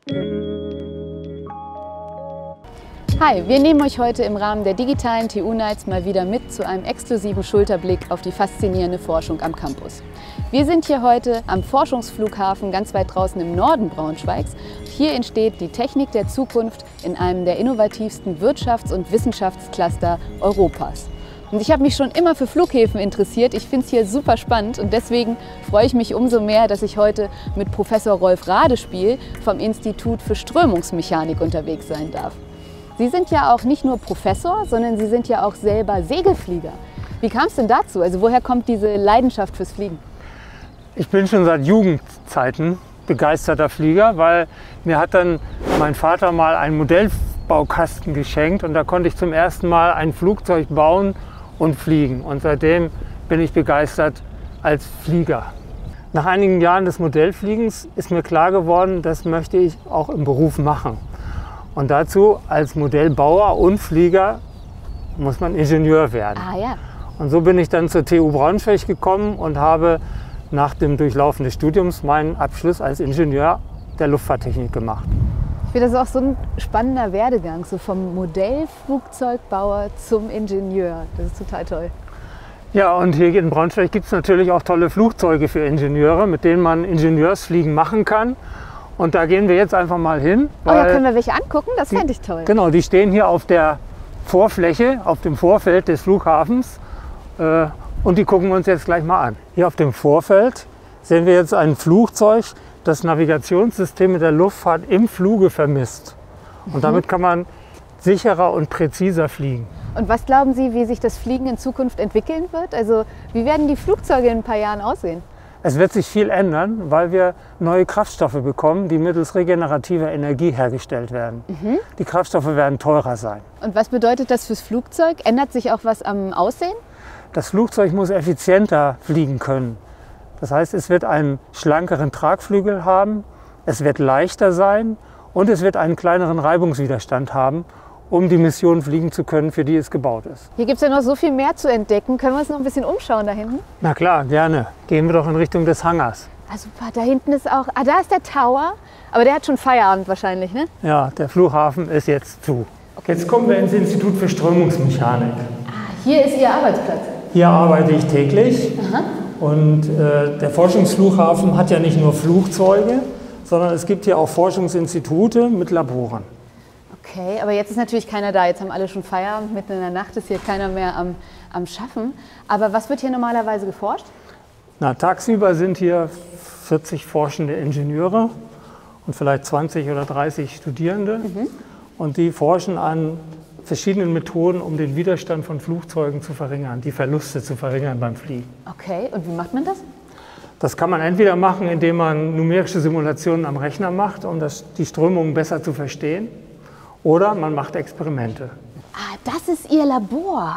Hi, wir nehmen euch heute im Rahmen der digitalen TU Nights mal wieder mit zu einem exklusiven Schulterblick auf die faszinierende Forschung am Campus. Wir sind hier heute am Forschungsflughafen ganz weit draußen im Norden Braunschweigs. Hier entsteht die Technik der Zukunft in einem der innovativsten Wirtschafts- und Wissenschaftscluster Europas. Und ich habe mich schon immer für Flughäfen interessiert. Ich finde es hier super spannend und deswegen freue ich mich umso mehr, dass ich heute mit Professor Rolf Radespiel vom Institut für Strömungsmechanik unterwegs sein darf. Sie sind ja auch nicht nur Professor, sondern Sie sind ja auch selber Segelflieger. Wie kam es denn dazu? Also woher kommt diese Leidenschaft fürs Fliegen? Ich bin schon seit Jugendzeiten begeisterter Flieger, weil mir hat dann mein Vater mal einen Modellbaukasten geschenkt und da konnte ich zum ersten Mal ein Flugzeug bauen und fliegen. Und seitdem bin ich begeistert als Flieger. Nach einigen Jahren des Modellfliegens ist mir klar geworden, das möchte ich auch im Beruf machen. Und dazu als Modellbauer und Flieger muss man Ingenieur werden. Ah, ja. Und so bin ich dann zur TU Braunschweig gekommen und habe nach dem Durchlaufen des Studiums meinen Abschluss als Ingenieur der Luftfahrttechnik gemacht. Ich finde das auch so ein spannender Werdegang, so vom Modellflugzeugbauer zum Ingenieur. Das ist total toll. Ja, und hier in Braunschweig gibt es natürlich auch tolle Flugzeuge für Ingenieure, mit denen man Ingenieursfliegen machen kann. Und da gehen wir jetzt einfach mal hin. Oh, da können wir welche angucken? Das fände ich toll. Genau, die stehen hier auf der Vorfläche, auf dem Vorfeld des Flughafens. Und die gucken wir uns jetzt gleich mal an. Hier auf dem Vorfeld sehen wir jetzt ein Flugzeug, das Navigationssysteme der Luftfahrt im Fluge vermisst. Und damit kann man sicherer und präziser fliegen. Und was glauben Sie, wie sich das Fliegen in Zukunft entwickeln wird? Also wie werden die Flugzeuge in ein paar Jahren aussehen? Es wird sich viel ändern, weil wir neue Kraftstoffe bekommen, die mittels regenerativer Energie hergestellt werden. Die Kraftstoffe werden teurer sein. Und was bedeutet das fürs Flugzeug? Ändert sich auch was am Aussehen? Das Flugzeug muss effizienter fliegen können. Das heißt, es wird einen schlankeren Tragflügel haben, es wird leichter sein und es wird einen kleineren Reibungswiderstand haben, um die Mission fliegen zu können, für die es gebaut ist. Hier gibt es ja noch so viel mehr zu entdecken. Können wir uns noch ein bisschen umschauen da hinten? Na klar, gerne. Gehen wir doch in Richtung des Hangars. Ah, super. Da hinten ist auch, da ist der Tower. Aber der hat schon Feierabend wahrscheinlich, ne? Ja, der Flughafen ist jetzt zu. Okay. Jetzt kommen wir ins Institut für Strömungsmechanik. Ah, hier ist Ihr Arbeitsplatz. Hier arbeite ich täglich. Aha. Und der Forschungsflughafen hat ja nicht nur Flugzeuge, sondern es gibt hier auch Forschungsinstitute mit Laboren. Okay, aber jetzt ist natürlich keiner da. Jetzt haben alle schon Feierabend, mitten in der Nacht ist hier keiner mehr am Schaffen. Aber was wird hier normalerweise geforscht? Na, tagsüber sind hier 40 forschende Ingenieure und vielleicht 20 oder 30 Studierende. Und die forschen an verschiedenen Methoden, um den Widerstand von Flugzeugen zu verringern, die Verluste zu verringern beim Fliegen. Okay, und wie macht man das? Das kann man entweder machen, indem man numerische Simulationen am Rechner macht, um die Strömungen besser zu verstehen. Oder man macht Experimente. Ah, das ist Ihr Labor.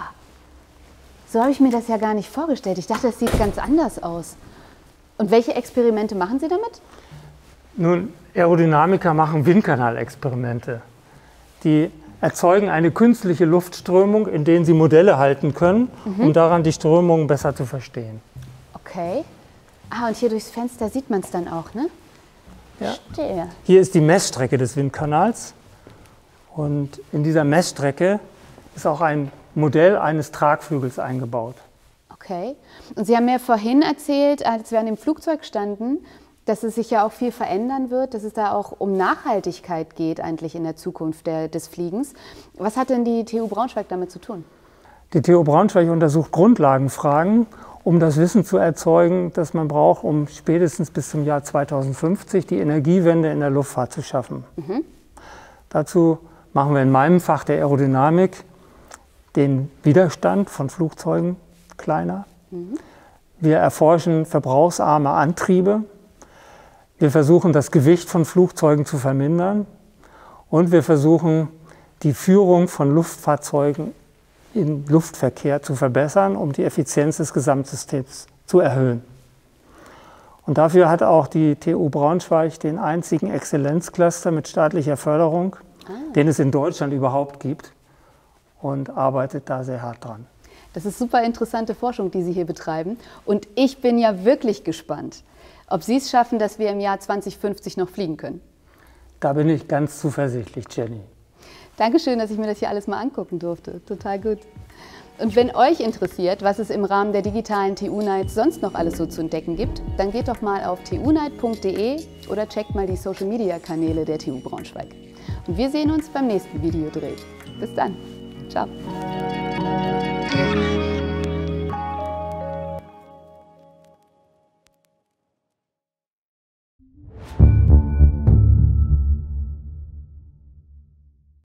So habe ich mir das ja gar nicht vorgestellt. Ich dachte, das sieht ganz anders aus. Und welche Experimente machen Sie damit? Nun, Aerodynamiker machen Windkanalexperimente. Die erzeugen eine künstliche Luftströmung, in denen sie Modelle halten können, um daran die Strömungen besser zu verstehen. Okay. Ah, und hier durchs Fenster sieht man es dann auch, ne? Ja. Verstehe. Hier ist die Messstrecke des Windkanals. Und in dieser Messstrecke ist auch ein Modell eines Tragflügels eingebaut. Okay. Und Sie haben mir vorhin erzählt, als wir an dem Flugzeug standen, dass es sich ja auch viel verändern wird, dass es da auch um Nachhaltigkeit geht eigentlich in der Zukunft des Fliegens. Was hat denn die TU Braunschweig damit zu tun? Die TU Braunschweig untersucht Grundlagenfragen, um das Wissen zu erzeugen, das man braucht, um spätestens bis zum Jahr 2050 die Energiewende in der Luftfahrt zu schaffen. Dazu machen wir in meinem Fach der Aerodynamik den Widerstand von Flugzeugen kleiner. Wir erforschen verbrauchsarme Antriebe. Wir versuchen, das Gewicht von Flugzeugen zu vermindern. Und wir versuchen, die Führung von Luftfahrzeugen im Luftverkehr zu verbessern, um die Effizienz des Gesamtsystems zu erhöhen. Und dafür hat auch die TU Braunschweig den einzigen Exzellenzcluster mit staatlicher Förderung, den es in Deutschland überhaupt gibt, und arbeitet da sehr hart dran. Das ist super interessante Forschung, die Sie hier betreiben. Und ich bin ja wirklich gespannt, ob Sie es schaffen, dass wir im Jahr 2050 noch fliegen können. Da bin ich ganz zuversichtlich, Jenny. Dankeschön, dass ich mir das hier alles mal angucken durfte. Total gut. Und wenn euch interessiert, was es im Rahmen der digitalen TU Nights sonst noch alles so zu entdecken gibt, dann geht doch mal auf tunight.de oder checkt mal die Social-Media-Kanäle der TU Braunschweig. Und wir sehen uns beim nächsten Videodreh. Bis dann. Ciao.